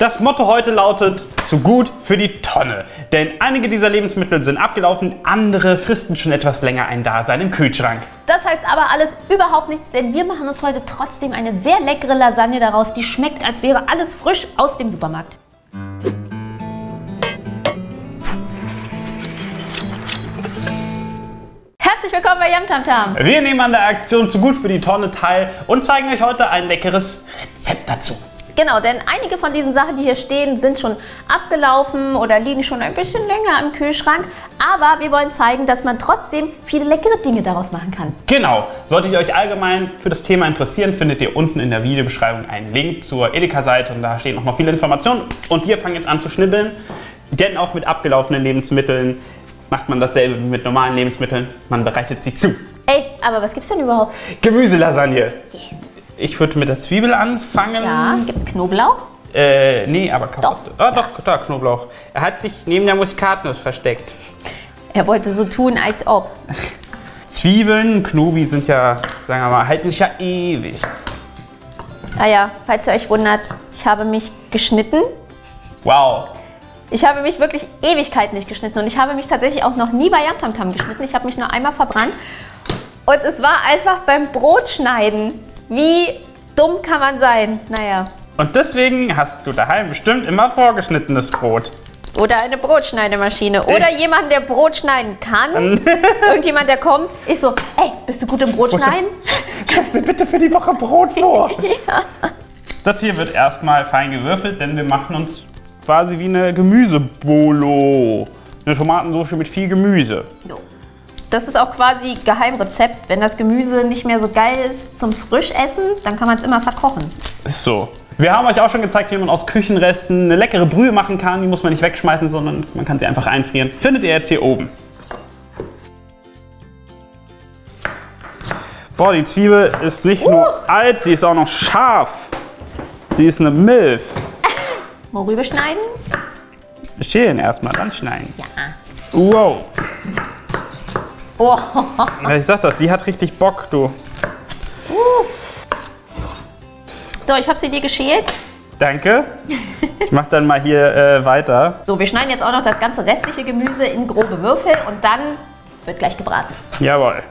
Das Motto heute lautet, zu gut für die Tonne. Denn einige dieser Lebensmittel sind abgelaufen, andere fristen schon etwas länger ein Dasein im Kühlschrank. Das heißt aber alles überhaupt nichts, denn wir machen uns heute trotzdem eine sehr leckere Lasagne daraus, die schmeckt, als wäre alles frisch aus dem Supermarkt. Herzlich willkommen bei Yum Tam Tam. Wir nehmen an der Aktion zu gut für die Tonne teil und zeigen euch heute ein leckeres Rezept dazu. Genau, denn einige von diesen Sachen, die hier stehen, sind schon abgelaufen oder liegen schon ein bisschen länger im Kühlschrank. Aber wir wollen zeigen, dass man trotzdem viele leckere Dinge daraus machen kann. Genau, solltet ihr euch allgemein für das Thema interessieren, findet ihr unten in der Videobeschreibung einen Link zur Edeka-Seite und da stehen auch noch viele Informationen. Und wir fangen jetzt an zu schnibbeln, denn auch mit abgelaufenen Lebensmitteln macht man dasselbe wie mit normalen Lebensmitteln, man bereitet sie zu. Ey, aber was gibt's denn überhaupt? Gemüselasagne. Yes. Ich würde mit der Zwiebel anfangen. Ja, gibt's Knoblauch? Nee, aber Karotte. Doch, da Knoblauch. Er hat sich neben der Muskatnuss versteckt. Er wollte so tun, als ob. Zwiebeln, Knobi sind ja, sagen wir mal, halten sich ja ewig. Ah ja, falls ihr euch wundert, ich habe mich geschnitten. Wow. Ich habe mich wirklich Ewigkeiten nicht geschnitten und ich habe mich tatsächlich auch noch nie bei Yum Tam Tam geschnitten. Ich habe mich nur einmal verbrannt und es war einfach beim Brotschneiden. Wie dumm kann man sein? Naja. Und deswegen hast du daheim bestimmt immer vorgeschnittenes Brot. Oder eine Brotschneidemaschine. Oder jemand, der Brot schneiden kann. Irgendjemand, der kommt. Ich so, ey, bist du gut im Brotschneiden? Schreib mir bitte für die Woche Brot vor. Ja. Das hier wird erstmal fein gewürfelt, denn wir machen uns quasi wie eine Gemüsebolo. Eine Tomatensoße mit viel Gemüse. Jo. Das ist auch quasi Geheimrezept. Wenn das Gemüse nicht mehr so geil ist zum Frischessen, dann kann man es immer verkochen. Ist so. Wir haben euch auch schon gezeigt, wie man aus Küchenresten eine leckere Brühe machen kann. Die muss man nicht wegschmeißen, sondern man kann sie einfach einfrieren. Findet ihr jetzt hier oben. Boah, die Zwiebel ist nicht nur alt, sie ist auch noch scharf. Sie ist eine Milf. Worüber schneiden? Schälen erstmal, dann schneiden. Ja. Wow. Oh. Ja, ich sag doch, die hat richtig Bock, du. So, ich habe sie dir geschält. Danke. Ich mach dann mal hier weiter. So, wir schneiden jetzt auch noch das ganze restliche Gemüse in grobe Würfel und dann wird gleich gebraten. Jawohl.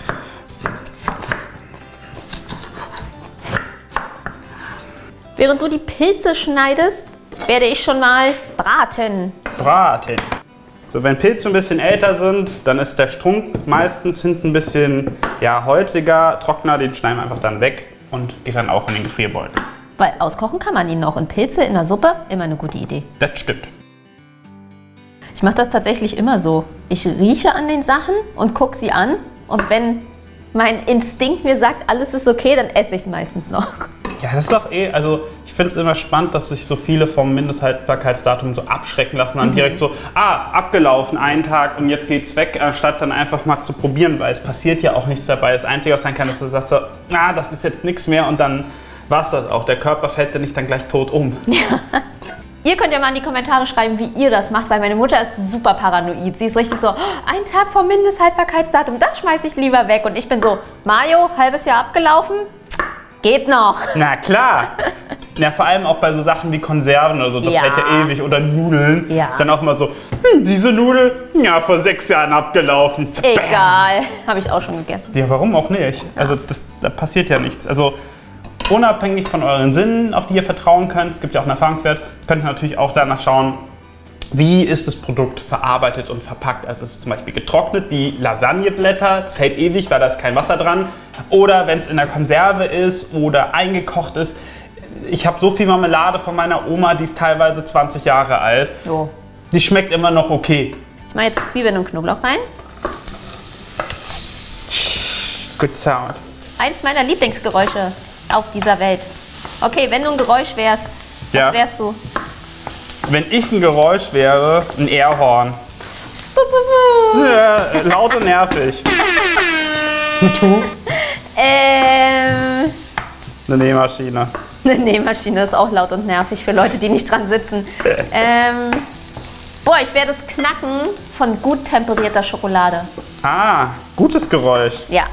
Während du die Pilze schneidest, werde ich schon mal braten. Braten. So, wenn Pilze ein bisschen älter sind, dann ist der Strunk meistens hinten ein bisschen holziger, trockener. Den schneiden wir einfach dann weg und geht dann auch in den Gefrierbeutel. Weil auskochen kann man ihn noch und Pilze in der Suppe, immer eine gute Idee. Das stimmt. Ich mache das tatsächlich immer so. Ich rieche an den Sachen und gucke sie an und wenn mein Instinkt mir sagt, alles ist okay, dann esse ich es meistens noch. Ja, das ist doch also ich finde es immer spannend, dass sich so viele vom Mindesthaltbarkeitsdatum so abschrecken lassen, dann direkt so, abgelaufen, einen Tag und jetzt geht's weg, anstatt dann einfach mal zu probieren, weil es passiert ja auch nichts dabei. Das Einzige, was sein kann, ist, dass du sagst so, das ist jetzt nichts mehr und dann war's das auch. Der Körper fällt ja nicht dann gleich tot um. Ja. Ihr könnt ja mal in die Kommentare schreiben, wie ihr das macht, weil meine Mutter ist super paranoid. Sie ist richtig so, ein Tag vom Mindesthaltbarkeitsdatum, das schmeiße ich lieber weg. Und ich bin so, Mayo, halbes Jahr abgelaufen, geht noch. Na klar. Ja, vor allem auch bei so Sachen wie Konserven oder so, das hält ja ewig. Oder Nudeln. Ja. Dann auch immer so, diese Nudel, vor 6 Jahren abgelaufen. Egal, habe ich auch schon gegessen. Ja, warum auch nicht? Also da passiert ja nichts. Also unabhängig von euren Sinnen, auf die ihr vertrauen könnt, es gibt ja auch einen Erfahrungswert, könnt ihr natürlich auch danach schauen, wie ist das Produkt verarbeitet und verpackt. Also es ist zum Beispiel getrocknet wie Lasagneblätter, das hält ewig, weil da ist kein Wasser dran. Oder wenn es in der Konserve ist oder eingekocht ist. Ich habe so viel Marmelade von meiner Oma, die ist teilweise 20 Jahre alt. Jo. Die schmeckt immer noch okay. Ich mache jetzt Zwiebeln und Knoblauch rein. Good sound. Eins meiner Lieblingsgeräusche auf dieser Welt. Okay, wenn du ein Geräusch wärst, was wärst du? Wenn ich ein Geräusch wäre, ein Airhorn. Laut und nervig. Und du? Eine Nähmaschine. Eine Nähmaschine ist auch laut und nervig für Leute, die nicht dran sitzen. Boah, ich wäre das Knacken von gut temperierter Schokolade. Gutes Geräusch. Ja.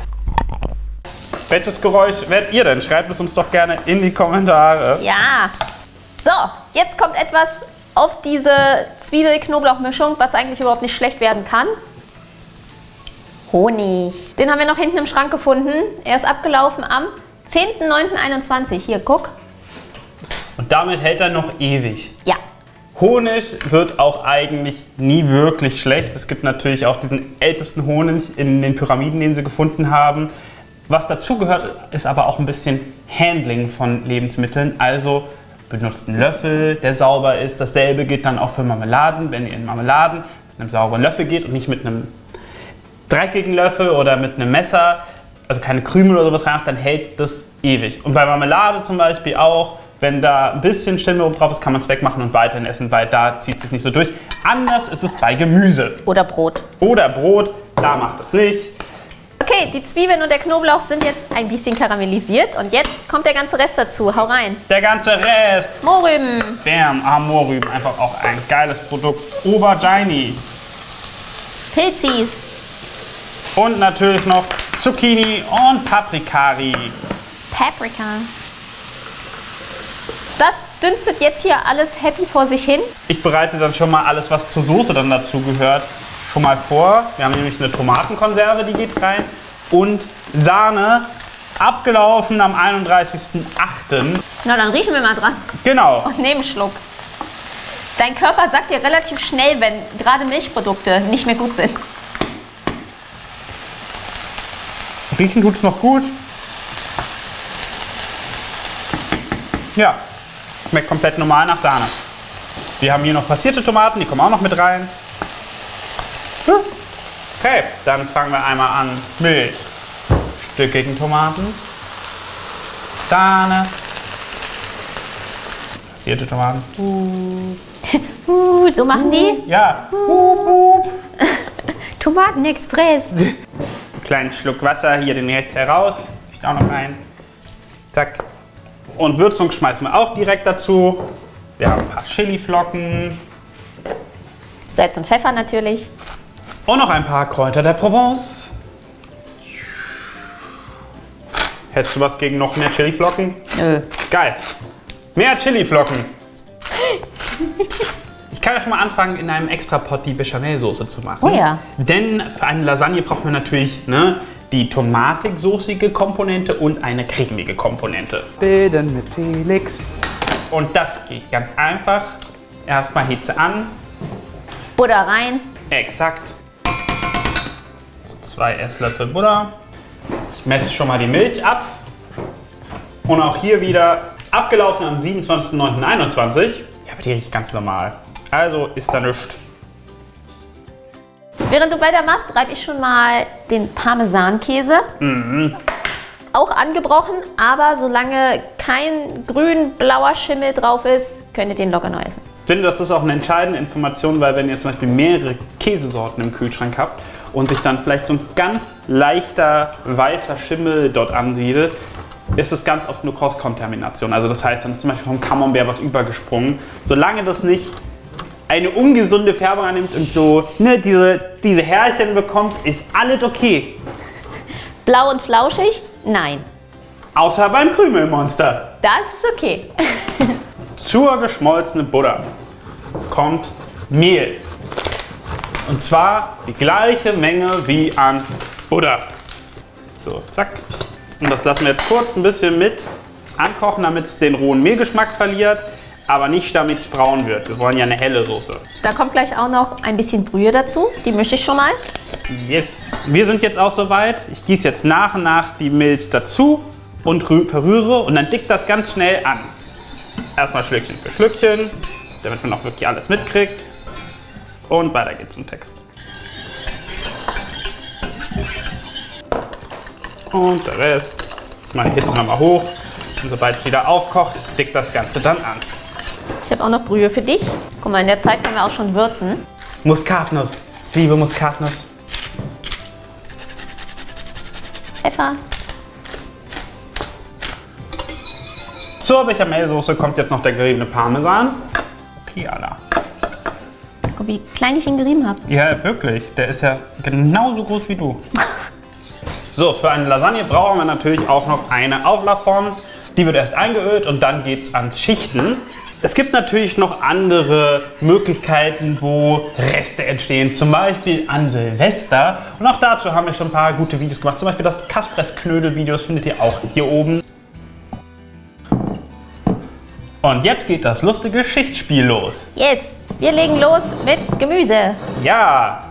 Welches Geräusch werdet ihr denn? Schreibt es uns doch gerne in die Kommentare. Ja. So, jetzt kommt etwas auf diese Zwiebel-Knoblauch-Mischung, was eigentlich überhaupt nicht schlecht werden kann. Honig. Den haben wir noch hinten im Schrank gefunden. Er ist abgelaufen am 10.09.21. Hier, guck. Und damit hält er noch ewig. Ja. Honig wird auch eigentlich nie wirklich schlecht. Es gibt natürlich auch diesen ältesten Honig in den Pyramiden, den sie gefunden haben. Was dazu gehört, ist aber auch ein bisschen Handling von Lebensmitteln. Also benutzt einen Löffel, der sauber ist. Dasselbe gilt dann auch für Marmeladen. Wenn ihr in Marmeladen mit einem sauberen Löffel geht und nicht mit einem dreckigen Löffel oder mit einem Messer, also keine Krümel oder sowas reinmacht, dann hält das ewig. Und bei Marmelade zum Beispiel auch, wenn da ein bisschen Schimmel oben drauf ist, kann man es wegmachen und weiterhin essen, weil da zieht es sich nicht so durch. Anders ist es bei Gemüse. Oder Brot. Oder Brot, da macht es nicht. Okay, die Zwiebeln und der Knoblauch sind jetzt ein bisschen karamellisiert und jetzt kommt der ganze Rest dazu. Hau rein. Der ganze Rest. Mohrrüben. Bam, Mohrrüben, einfach auch ein geiles Produkt. Aubergine. Pilzis. Und natürlich noch Zucchini und Paprikari. Paprika. Das dünstet jetzt hier alles happy vor sich hin. Ich bereite dann schon mal alles, was zur Soße dann dazu gehört, schon mal vor. Wir haben nämlich eine Tomatenkonserve, die geht rein. Und Sahne, abgelaufen am 31.08. Na, dann riechen wir mal dran. Genau. Und nehmen einen Schluck. Dein Körper sagt dir relativ schnell, wenn gerade Milchprodukte nicht mehr gut sind. Riechen tut es noch gut. Ja, schmeckt komplett normal nach Sahne. Wir haben hier noch passierte Tomaten, die kommen auch noch mit rein. Okay, dann fangen wir einmal an mit stückigen Tomaten, Sahne, passierte Tomaten. So machen die. Ja. Tomatenexpress. Kleinen Schluck Wasser, hier den Rest heraus. Ich auch noch rein. Zack. Und Würzung schmeißen wir auch direkt dazu. Wir haben ein paar Chiliflocken. Salz und Pfeffer natürlich. Und noch ein paar Kräuter der Provence. Hättest du was gegen noch mehr Chiliflocken? Nö. Geil. Mehr Chiliflocken. Ich kann ja schon mal anfangen, in einem Extrapot die Bechamelsoße zu machen. Oh ja. Denn für eine Lasagne braucht man natürlich die tomatig-soßige Komponente und eine cremige Komponente. Bilden mit Felix. Und das geht ganz einfach. Erstmal Hitze an. Butter rein. Exakt. So 2 Esslöffel Butter. Ich messe schon mal die Milch ab. Und auch hier wieder abgelaufen am 27.09.21. Ja, aber die riecht ganz normal. Also ist da nichts. Während du weitermachst, reibe ich schon mal den Parmesankäse. Auch angebrochen, aber solange kein grün-blauer Schimmel drauf ist, könnt ihr den locker noch essen. Ich finde, das ist auch eine entscheidende Information, weil wenn ihr zum Beispiel mehrere Käsesorten im Kühlschrank habt und sich dann vielleicht so ein ganz leichter weißer Schimmel dort ansiedelt, ist es ganz oft eine Cross-Kontamination. Also das heißt, dann ist zum Beispiel vom Camembert was übergesprungen. Solange das nicht eine ungesunde Färbung annimmt und so diese Härchen bekommt, ist alles okay. Blau und flauschig? Nein. Außer beim Krümelmonster. Das ist okay. Zur geschmolzenen Butter kommt Mehl. Und zwar die gleiche Menge wie an Butter. So, zack. Und das lassen wir jetzt kurz ein bisschen mit ankochen, damit es den rohen Mehlgeschmack verliert, aber nicht damit es braun wird. Wir wollen ja eine helle Soße. Da kommt gleich auch noch ein bisschen Brühe dazu. Die mische ich schon mal. Yes. Wir sind jetzt auch soweit. Ich gieße jetzt nach und nach die Milch dazu und verrühre und dann dickt das ganz schnell an. Erstmal Schlückchen für Schlückchen, damit man auch wirklich alles mitkriegt. Und weiter geht's im Text. Und der Rest. Mal die Hitze nochmal hoch. Und sobald es wieder aufkocht, dickt das Ganze dann an. Ich habe auch noch Brühe für dich. Guck mal, in der Zeit können wir auch schon würzen. Muskatnuss. Ich liebe Muskatnuss. Pfeffer. Zur Bechamelsoße kommt jetzt noch der geriebene Parmesan. Piala. Guck, wie klein ich ihn gerieben habe. Ja, wirklich. Der ist ja genauso groß wie du. So, für eine Lasagne brauchen wir natürlich auch noch eine Auflaufform. Die wird erst eingeölt und dann geht es ans Schichten. Es gibt natürlich noch andere Möglichkeiten, wo Reste entstehen, zum Beispiel an Silvester. Und auch dazu haben wir schon ein paar gute Videos gemacht. Zum Beispiel das Kaspress-Knödel-Video, das findet ihr auch hier oben. Und jetzt geht das lustige Schichtspiel los. Yes, wir legen los mit Gemüse. Ja.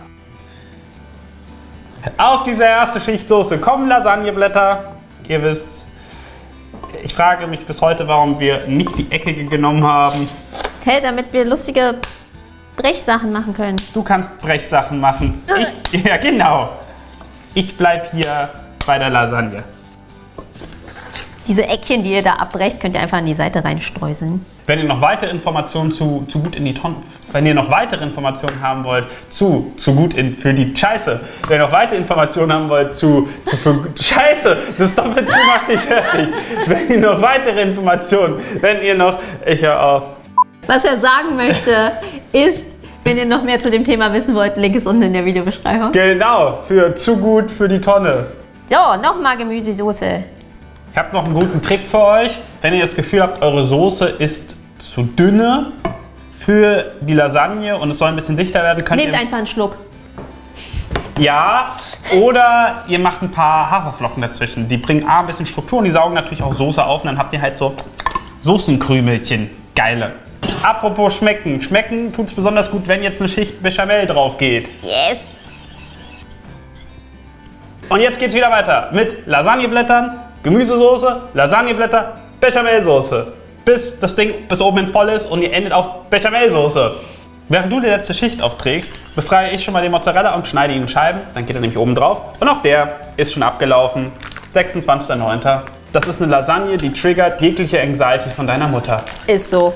Auf diese erste Schicht Soße kommen Lasagneblätter. Ihr wisst's. Ich frage mich bis heute, warum wir nicht die eckige genommen haben. Hey, damit wir lustige Brechsachen machen können. Du kannst Brechsachen machen. Ja, genau. Ich bleib hier bei der Lasagne. Diese Eckchen, die ihr da abbrecht, könnt ihr einfach an die Seite reinstreuseln. Wenn ihr noch weitere Informationen zu gut in die Tonne, wenn ihr noch weitere Informationen haben wollt zu gut für die Scheiße, wenn ihr noch weitere Informationen haben wollt für Scheiße, das doppelt zu macht nicht fertig. Wenn ihr noch weitere Informationen, ich höre auf. Was er sagen möchte, ist, wenn ihr noch mehr zu dem Thema wissen wollt, Link ist unten in der Videobeschreibung. Genau, für zu gut für die Tonne. So, nochmal Gemüsesoße. Ich habe noch einen guten Trick für euch. Wenn ihr das Gefühl habt, eure Soße ist zu dünne für die Lasagne und es soll ein bisschen dichter werden, könnt Nehmt ihr... einfach einen Schluck. Ja, oder ihr macht ein paar Haferflocken dazwischen. Die bringen ein bisschen Struktur und die saugen natürlich auch Soße auf und dann habt ihr halt so Soßenkrümelchen. Geile. Apropos schmecken. Schmecken tut es besonders gut, wenn jetzt eine Schicht Bechamel drauf geht. Yes. Und jetzt geht's wieder weiter mit Lasagneblättern, Gemüsesoße, Lasagneblätter, Bechamelsoße. Bis das Ding bis oben hin voll ist und ihr endet auf Bechamelsoße. Während du die letzte Schicht aufträgst, befreie ich schon mal den Mozzarella und schneide ihn in Scheiben. Dann geht er nämlich oben drauf. Und auch der ist schon abgelaufen. 26.09. Das ist eine Lasagne, die triggert jegliche Anxiety von deiner Mutter. Ist so.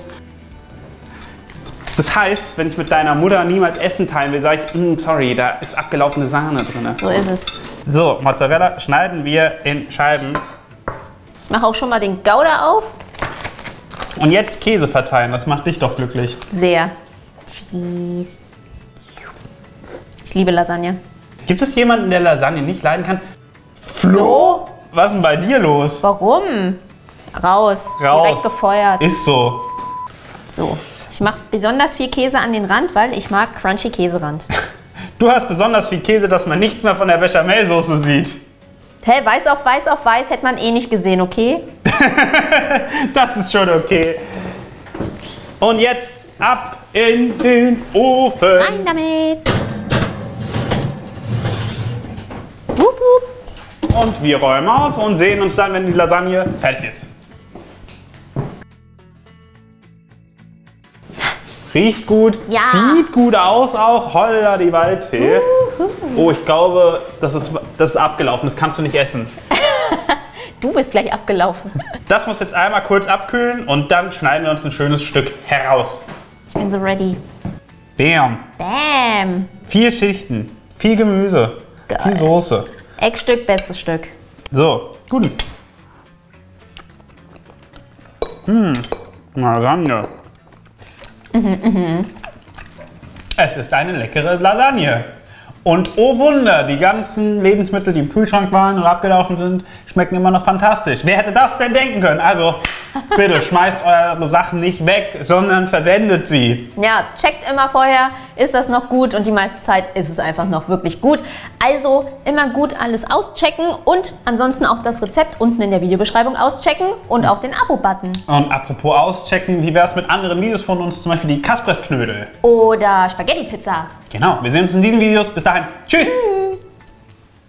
Das heißt, wenn ich mit deiner Mutter niemals Essen teilen will, sage ich, sorry, da ist abgelaufene Sahne drin. So ist es. So, Mozzarella schneiden wir in Scheiben. Ich mache auch schon mal den Gouda auf. Und jetzt Käse verteilen, das macht dich doch glücklich. Sehr. Cheese. Ich liebe Lasagne. Gibt es jemanden, der Lasagne nicht leiden kann? Flo? Was ist denn bei dir los? Warum? Raus. Direkt gefeuert. Ist so. So. Ich mache besonders viel Käse an den Rand, weil ich mag crunchy Käserand. Du hast besonders viel Käse, dass man nichts mehr von der Bechamelsoße sieht. Hä, weiß auf weiß auf weiß hätte man eh nicht gesehen, okay? Das ist schon okay. Und jetzt ab in den Ofen. Rein damit. Wup, wup. Und wir räumen auf und sehen uns dann, wenn die Lasagne fertig ist. Riecht gut, Ja. sieht gut aus auch. Holla die Waldfee. Oh, ich glaube, das ist abgelaufen. Das kannst du nicht essen. Du bist gleich abgelaufen. Das muss jetzt einmal kurz abkühlen und dann schneiden wir uns ein schönes Stück heraus. Ich bin so ready. Bam. Bam. 4 Schichten, viel Gemüse, Geil. viel Soße. Eckstück, bestes Stück. So, gut. Lasagne. Es ist eine leckere Lasagne. Und oh Wunder, die ganzen Lebensmittel, die im Kühlschrank waren oder abgelaufen sind, schmecken immer noch fantastisch. Wer hätte das denn denken können? Also, bitte schmeißt eure Sachen nicht weg, sondern verwendet sie. Ja, checkt immer vorher, ist das noch gut, und die meiste Zeit ist es einfach noch wirklich gut. Also immer gut alles auschecken und ansonsten auch das Rezept unten in der Videobeschreibung auschecken und auch den Abo-Button. Und apropos auschecken, wie wäre es mit anderen Videos von uns, zum Beispiel die Kaspressknödel? Oder Spaghetti-Pizza. Genau, wir sehen uns in diesen Videos. Bis dahin, tschüss!